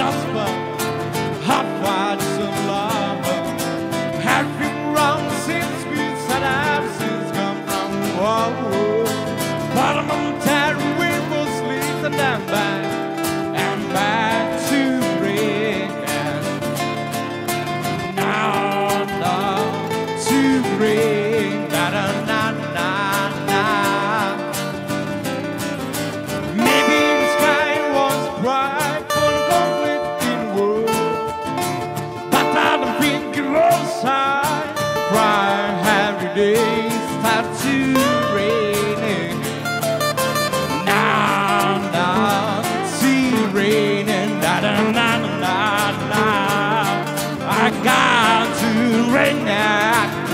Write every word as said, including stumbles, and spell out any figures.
husband, hot watch some lover. Have been wrong since we set up, since come from the war. But I'm on tired, we will sleep and then back and back to rain. Now, now, to rain. Na na na na na. Maybe the sky was bright for a conflicting world, but I don't think it was high. Cry every day, start to raining. Now, now, see raining. Na na na na na. I got to rain now.